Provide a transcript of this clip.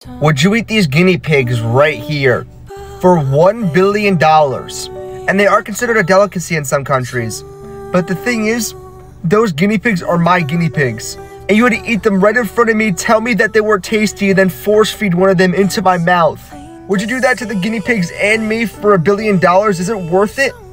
Would you eat these guinea pigs right here for $1 billion? And they are considered a delicacy in some countries. But the thing is, those guinea pigs are my guinea pigs. And you had to eat them right in front of me, tell me that they were tasty, and then force feed one of them into my mouth. Would you do that to the guinea pigs and me for $1 billion? Is it worth it?